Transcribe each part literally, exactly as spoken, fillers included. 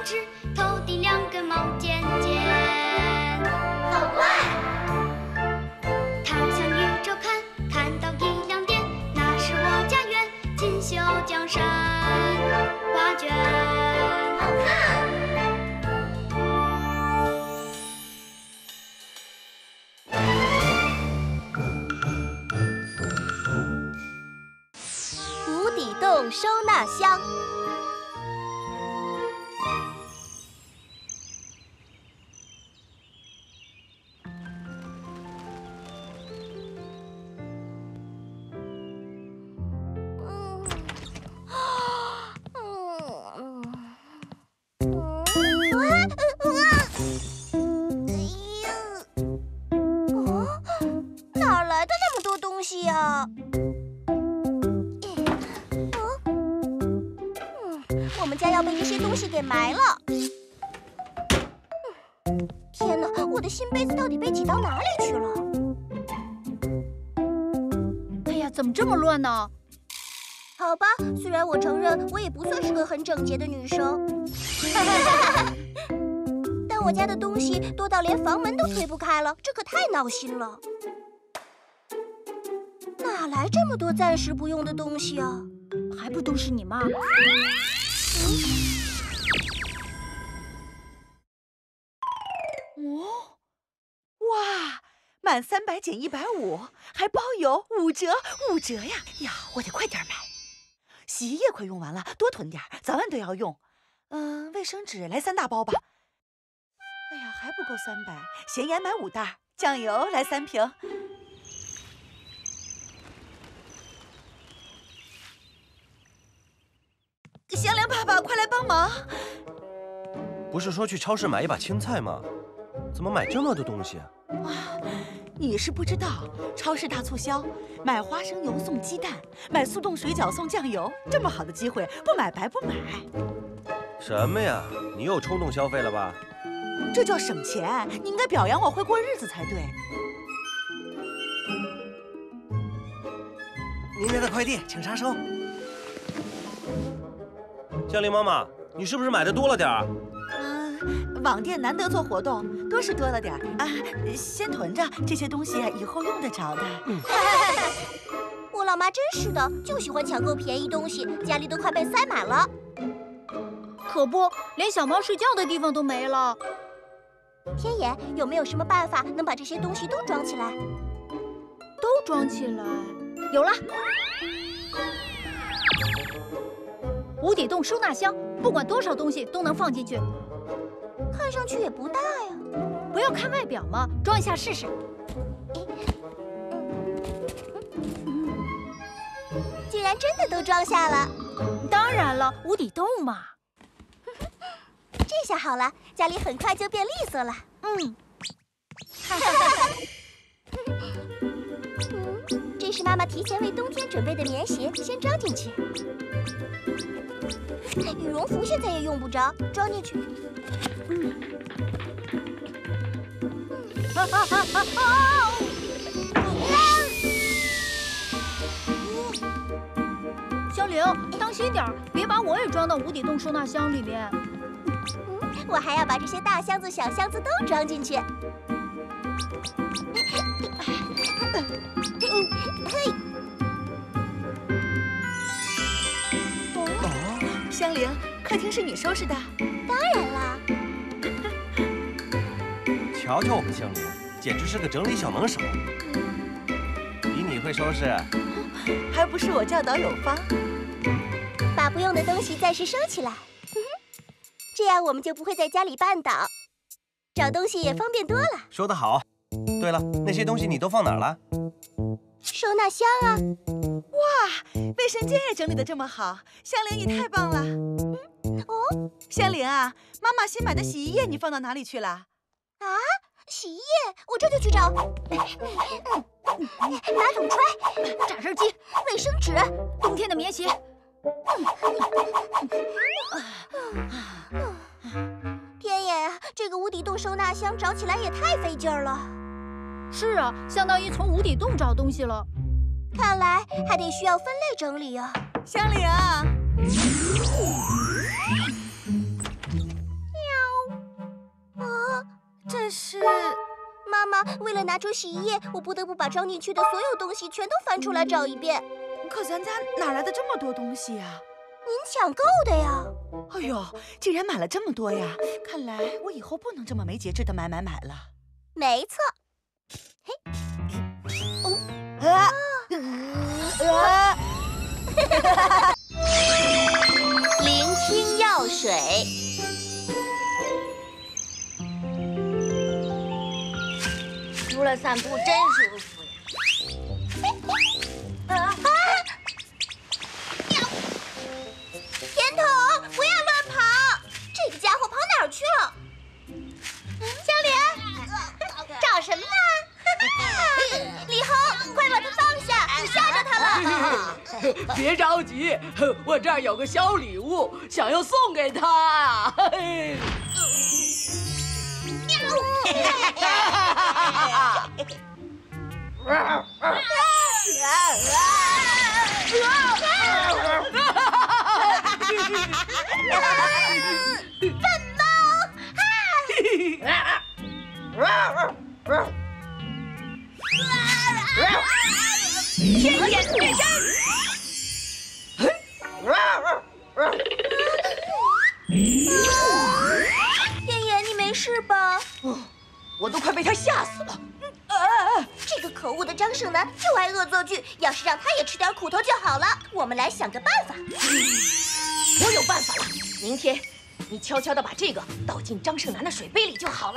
翅，头顶两根毛尖尖。好怪！他向宇宙看，看到一亮点，那是我家园——锦绣江山画卷。好看！ 无底洞收纳箱。哪来的那么多东西呀？我们家要被这些东西给埋了。天哪，我的新杯子到底被挤到哪里去了？ 哎呀，怎么这么乱呢？ 好吧，虽然我承认我也不算是个很整洁的女生，但我家的东西多到连房门都推不开了，这可太闹心了。哪来这么多暂时不用的东西啊？ 还不都是你妈！ 哦，哇，满三百减一百五，还包邮五折，五折呀！呀，我得快点买。洗衣液快用完了，多囤点，早晚都要用。嗯、呃，卫生纸来三大包吧。哎呀，还不够三百，咸盐买五袋，酱油来三瓶。香莲爸爸，快来帮忙！ 不是说去超市买一把青菜吗？怎么买这么多东西啊？ 哇，你是不知道，超市大促销，买花生油送鸡蛋，买速冻水饺送酱油，这么好的机会，不买白不买。 什么呀？你又冲动消费了吧？ 这叫省钱，你应该表扬我会过日子才对。 您家的快递，请查收。香菱妈妈，你是不是买的多了点儿？ 嗯，网店难得做活动，多是多了点儿啊，先囤着，这些东西以后用得着的。嗯、 我老妈真是的，就喜欢抢购便宜东西，家里都快被塞满了。 可不，连小猫睡觉的地方都没了。 天野，有没有什么办法能把这些东西都装起来？ 都装起来，有了！无底洞收纳箱，不管多少东西都能放进去。 看上去也不大呀。 不要看外表嘛，装一下试试。 竟然真的都装下了。 当然了，无底洞嘛。 这下好了，家里很快就变利索了。 嗯。 嗯，这是妈妈提前为冬天准备的棉鞋，先装进去。羽绒服现在也用不着，装进去。嗯。啊啊啊啊啊！ 香菱，当心点儿，别把我也装到无底洞收纳箱里面。 嗯，我还要把这些大箱子、小箱子都装进去。嘿。 哦，香菱，客厅是你收拾的？ 当然啦。 瞧瞧我们香菱，简直是个整理小能手。比你会收拾， 还不是我教导有方。 把不用的东西暂时收起来，嗯、这样我们就不会在家里绊倒，找东西也方便多了。 说得好。对了，那些东西你都放哪儿了？ 收纳箱啊！ 哇，卫生间也整理得这么好，香菱你太棒了。嗯、哦，香菱啊，妈妈新买的洗衣液你放到哪里去了？ 啊，洗衣液，我这就去找。马桶揣、 榨汁机、 卫生纸、 冬天的棉鞋。 天野，这个无底洞收纳箱找起来也太费劲儿了。 是啊，相当于从无底洞找东西了。 看来还得需要分类整理啊。 香菱， 这是…… 妈妈，为了拿出洗衣液，我不得不把装进去的所有东西全都翻出来找一遍。 可咱家哪来的这么多东西呀？ 您抢购的呀？ 哎呦，竟然买了这么多呀！看来我以后不能这么没节制的买买买了。 没错。嘿， 哦，啊，啊！ 聆听药水。 除了散步真舒服呀！ 啊啊！甜筒，不要乱跑！这个家伙跑哪儿去了？香莲，找什么呢？李红，快把他放下！你吓着他了。 别着急，我这儿有个小礼物，想要送给他啊！ 笨猫！ 天眼变身！ 天眼，你没事吧？ 我都快被他吓死了。 这个可恶的张胜男就爱恶作剧，要是让他也吃点苦头就好了。我们来想个办法。 我有办法了，明天你悄悄地把这个倒进张胜男的水杯里就好了。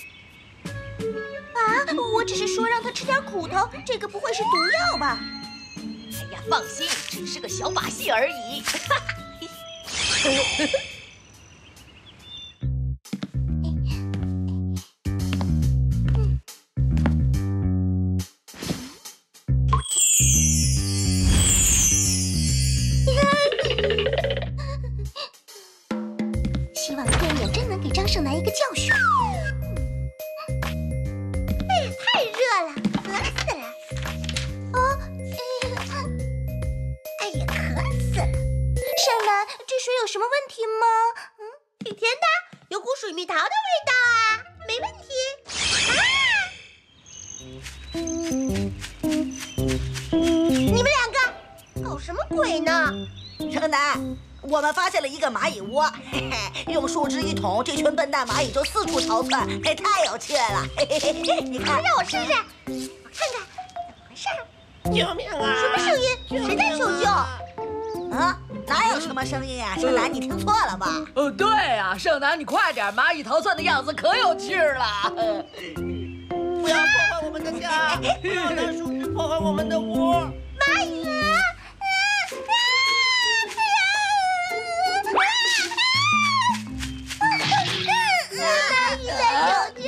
啊，我只是说让他吃点苦头，这个不会是毒药吧？ 哎呀，放心，只是个小把戏而已。 希望天眼真能给张胜男一个教训。哎呀，太热了，渴死了！哦，哎呀，渴死了！胜男，这水有什么问题吗？嗯，挺甜的，有股水蜜桃的味道啊，没问题。你们两个搞什么鬼呢？ 胜男，我们发现了一个蚂蚁窝，嘿嘿，用树枝一捅，这群笨蛋蚂蚁就四处逃窜，嘿，太有趣了！嘿嘿嘿，你看， 让我试试，我看看怎么回事。 救命啊！ 什么声音？谁在求救？ 啊，哪有什么声音呀？胜男，你听错了吧？ 哦，对呀，胜男，你快点，蚂蚁逃窜的样子可有趣了。 不要破坏我们的家，不要让树枝破坏我们的窝。 蚂蚁！蚂蚁在求救！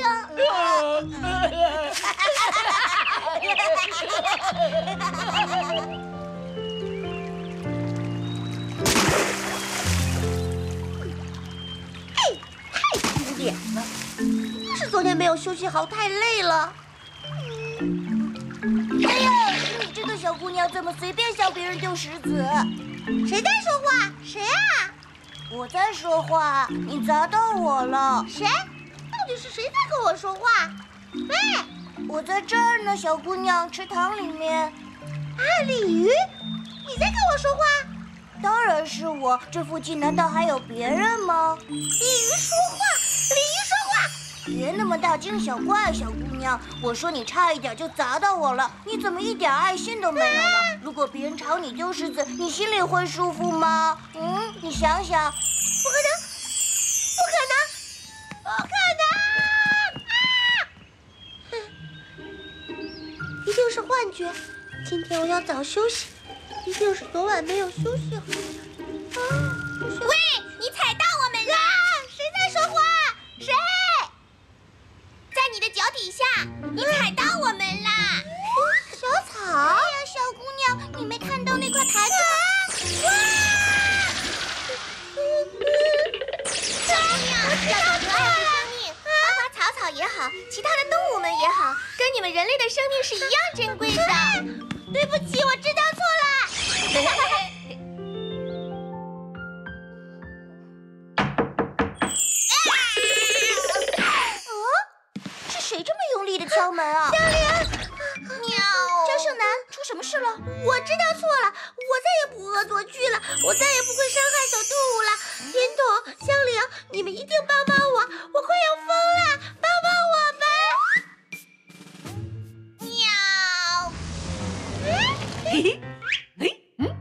哎，太丢脸了！是昨天没有休息好，太累了。哎呀，你这个小姑娘怎么随便向别人丢石子？谁在说话？谁啊？我在说话，你砸到我了。谁？到底是谁在跟我说话？喂，我在这儿呢，小姑娘，池塘里面。啊，鲤鱼，你在跟我说话？当然是我，这附近难道还有别人吗？鲤鱼说话，鲤鱼说话。别那么大惊小怪，小姑娘。我说你差一点就砸到我了，你怎么一点爱心都没有呢？如果别人朝你丢石子，你心里会舒服吗？嗯，你想想。不可能，不可能，不可能！啊！一定是幻觉。今天我要早休息，一定是昨晚没有休息好。啊！喂，你踩到我们了！谁在说话？谁？在你的脚底下，你踩到我们啦！小草。哎呀，小姑娘，你没看到那块台子吗？哇！小姑娘，要保留爱护生命，花花草草也好，其他的动物们也好，跟你们人类的生命是一样珍贵的。对不起，我知道错了。哦， 门啊！香菱，喵！张胜男，出什么事了？我知道错了，我再也不恶作剧了，我再也不会伤害小动物了。甜筒、香菱，你们一定帮帮我，我快要疯了，帮帮我吧！喵！嘿嘿，嘿，嗯，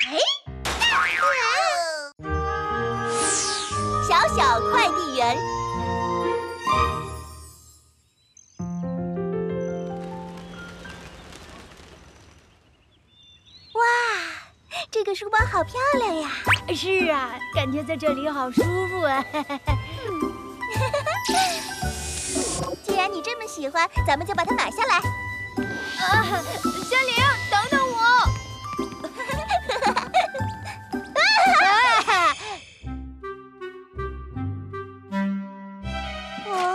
哎，小小快递员。这个书包好漂亮呀！ 是啊，感觉在这里好舒服啊！ 既然你这么喜欢，咱们就把它买下来。 啊，香菱，等等我！ 哦，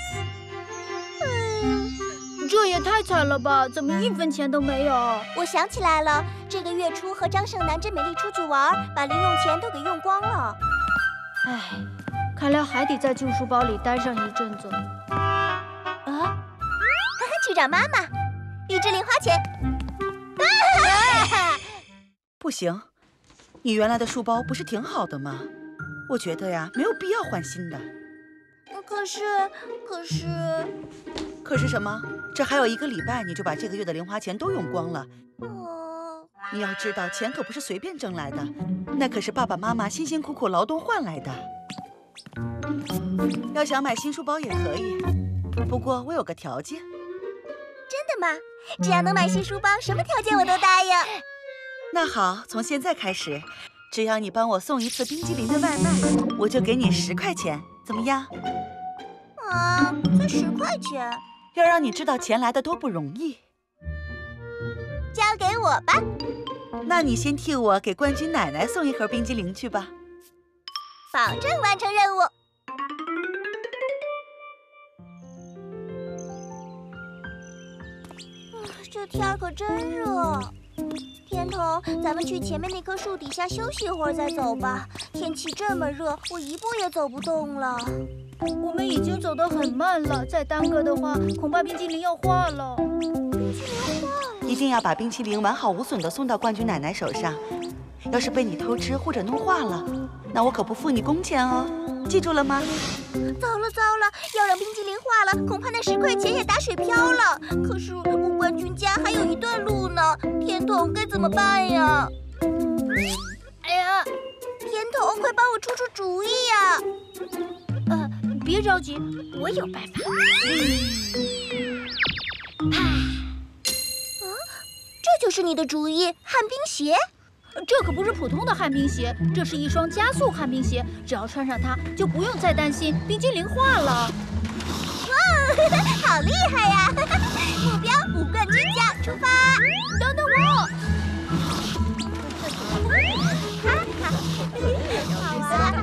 嗯， 这也太惨了吧！怎么一分钱都没有？ 我想起来了，这个月初和张胜男、甄美丽出去玩，把零用钱都给用光了。 唉，看来还得在旧书包里待上一阵子。 啊，去找妈妈，预支零花钱。 不行，你原来的书包不是挺好的吗？我觉得呀，没有必要换新的。 可是，可是， 可是什么？这还有一个礼拜，你就把这个月的零花钱都用光了。 哦， 你要知道，钱可不是随便挣来的，那可是爸爸妈妈辛辛苦苦劳动换来的。要想买新书包也可以，不过我有个条件。 真的吗？只要能买新书包，什么条件我都答应。 那好，从现在开始，只要你帮我送一次冰激凌的外卖，我就给你十块钱，怎么样？ 啊，才十块钱， 要让你知道钱来的多不容易。 交给我吧。 那你先替我给冠军奶奶送一盒冰激凌去吧。 保证完成任务。这天儿可真热。甜筒，咱们去前面那棵树底下休息一会儿再走吧。天气这么热，我一步也走不动了。 我们已经走得很慢了，再耽搁的话，恐怕冰激凌要化了。 冰淇淋化了。 一定要把冰淇淋完好无损地送到冠军奶奶手上。要是被你偷吃或者弄化了，那我可不付你工钱哦。记住了吗？ 糟了糟了，要让冰激凌化了，恐怕那十块钱也打水漂了。可是我冠军家还有一段路呢，甜筒该怎么办呀？ 哎呀， 甜筒，快帮我出出主意呀！ 呃，别着急，我有办法。 啊，这就是你的主意，旱冰鞋。 这可不是普通的旱冰鞋，这是一双加速旱冰鞋。只要穿上它，就不用再担心冰激凌化了。 哇，好厉害呀！目标五冠军家，出发！ 等等我！ 哈哈，好玩。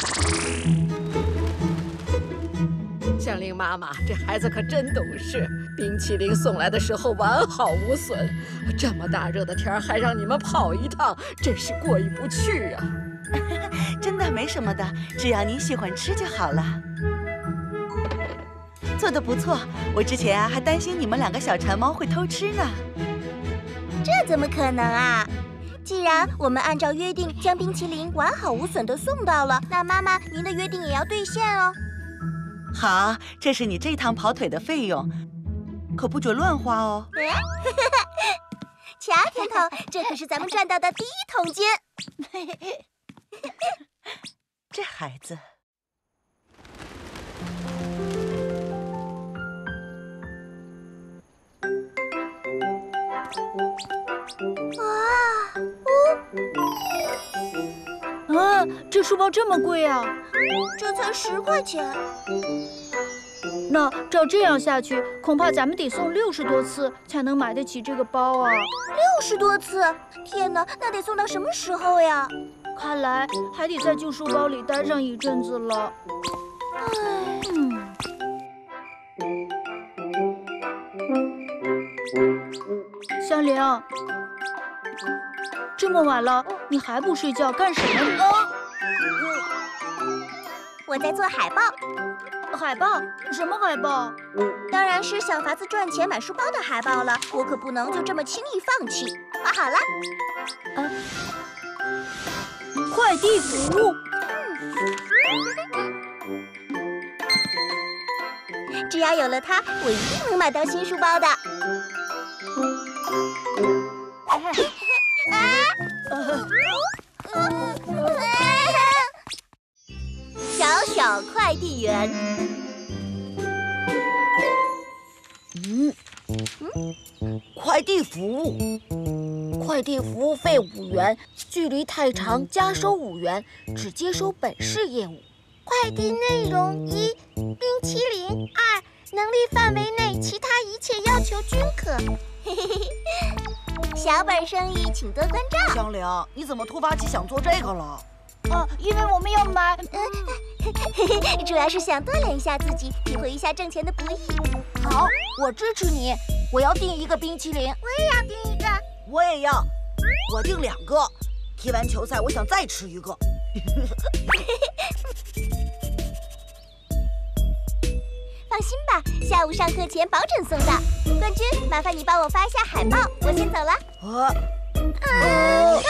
香菱妈妈，这孩子可真懂事。冰淇淋送来的时候完好无损，这么大热的天儿还让你们跑一趟，真是过意不去啊！ 真的没什么的，只要你喜欢吃就好了。做得不错，我之前啊还担心你们两个小馋猫会偷吃呢。 这怎么可能啊？既然我们按照约定将冰淇淋完好无损地送到了，那妈妈您的约定也要兑现哦。 好，这是你这趟跑腿的费用，可不准乱花哦。 瞧，甜筒，这可是咱们赚到的第一桶金。 这孩子。 哇， 哦，啊，这书包这么贵啊！ 这才十块钱。 那照这样下去，恐怕咱们得送六十多次才能买得起这个包啊！ 六十多次，天哪，那得送到什么时候呀？ 看来还得在旧书包里待上一阵子了。 唉， 嗯。香菱，这么晚了，你还不睡觉干什么呢？ 我在做海报。 海报？什么海报？ 当然是想法子赚钱买书包的海报了。我可不能就这么轻易放弃。画好了。 啊，快递服务。 只要有了它，我一定能买到新书包的。小小快递员。 嗯嗯，快递服务，快递服务费五元，距离太长加收五元，只接收本市业务。 快递内容一：冰淇淋；二，能力范围内其他一切要求均可。小本生意，请多关照。 香菱，你怎么突发奇想做这个了？ 啊，因为我们要买。 嗯，主要是想锻炼一下自己，体会一下挣钱的不易。 好，我支持你。我要订一个冰淇淋。 我也要订一个。 我也要。我订两个。踢完球赛，我想再吃一个。 放心吧，下午上课前保准送到。冠军，麻烦你帮我发一下海报，我先走了。 啊！ 啊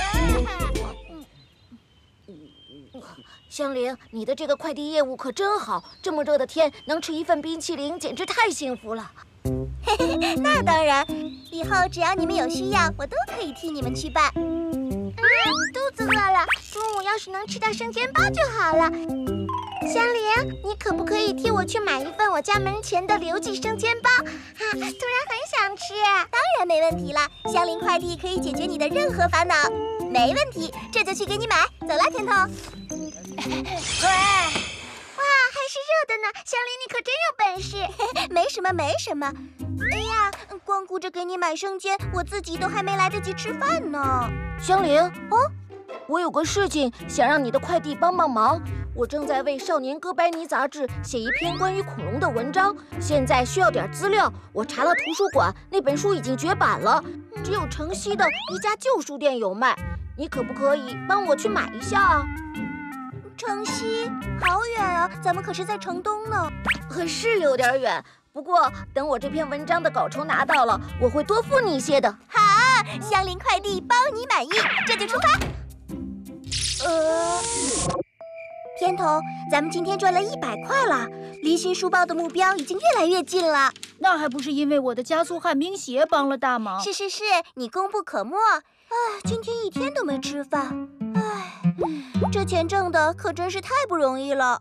香菱，你的这个快递业务可真好，这么热的天能吃一份冰淇淋，简直太幸福了。 嘿嘿，那当然，以后只要你们有需要，我都可以替你们去办。嗯，肚子饿了，中午要是能吃到生煎包就好了。香菱，你可不可以替我去买一份我家门前的刘记生煎包？啊，突然很想吃。当然没问题啦，香菱快递可以解决你的任何烦恼。没问题，这就去给你买。走了，甜筒。对。哇，还是热的呢，香菱你可真有本事。没什么，没什么。哎呀，光顾着给你买生煎，我自己都还没来得及吃饭呢。 香菱，哦，我有个事情想让你的快递帮帮忙。我正在为《少年哥白尼》杂志写一篇关于恐龙的文章，现在需要点资料。我查了图书馆，那本书已经绝版了，只有城西的一家旧书店有卖。你可不可以帮我去买一下啊？ 城西好远啊，咱们可是在城东呢。 可是有点远，不过等我这篇文章的稿酬拿到了，我会多付你一些的。 好，香菱快递包你满意，这就出发。呃。天童，咱们今天赚了一百块了，离新书包的目标已经越来越近了。 那还不是因为我的加速旱冰鞋帮了大忙。 是是是，你功不可没。唉，今天一天都没吃饭，唉，这钱挣的可真是太不容易了。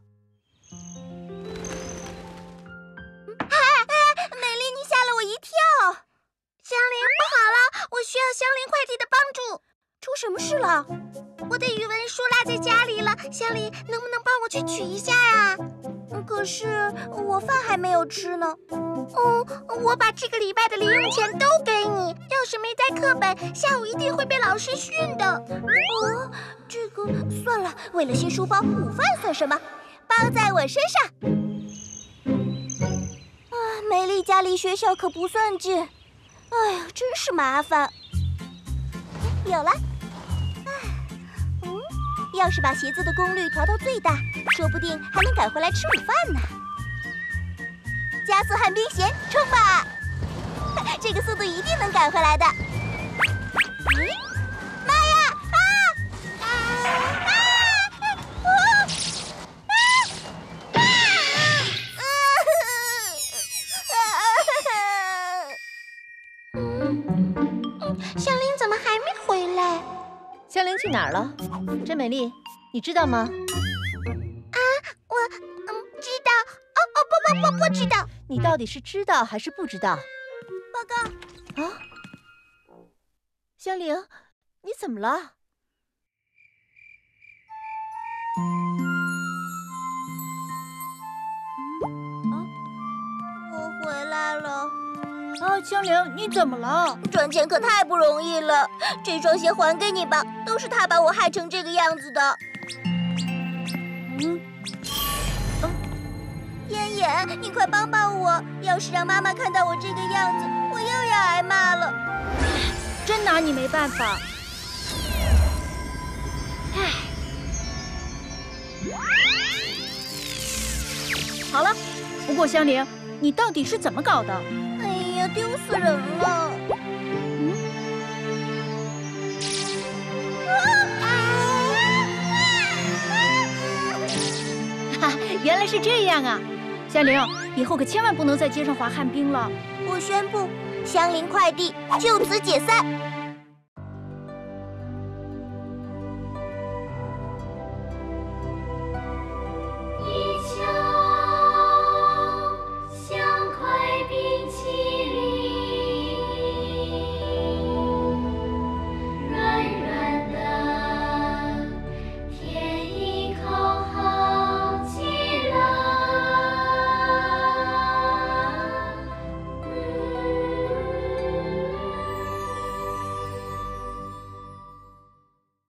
哎哎，美丽，你吓了我一跳。香菱，不好了，我需要香菱快递的帮助。出什么事了？我的语文书落在家里了，香菱能不能帮我去取一下啊？可是我饭还没有吃呢。嗯，我把这个礼拜的零用钱都给你，要是没带课本，下午一定会被老师训的。哦，这个算了，为了新书包，午饭算什么？包在我身上。啊，美丽家离学校可不算近，哎呀，真是麻烦。有了。要是把鞋子的功率调到最大，说不定还能赶回来吃午饭呢。加速旱冰鞋，冲吧！这个速度一定能赶回来的。哎，妈呀！啊！啊！啊！啊！啊！嗯，香菱怎么还没回来？ 香菱去哪儿了？真美丽，你知道吗？ 啊，我嗯知道。哦哦不不不不知道。 你到底是知道还是不知道？ 报告。 啊，香菱，你怎么了？ 啊，我回来了。 啊，香菱，你怎么了？ 赚钱可太不容易了，这双鞋还给你吧，都是他把我害成这个样子的。嗯，啊，燕燕，你快帮帮我！要是让妈妈看到我这个样子，我又要挨骂了。 真拿你没办法。唉。 过香菱，你到底是怎么搞的？ 哎呀，丢死人了！ 嗯，哈，原来是这样啊！香菱，以后可千万不能在街上滑旱冰了。 我宣布，香菱快递就此解散。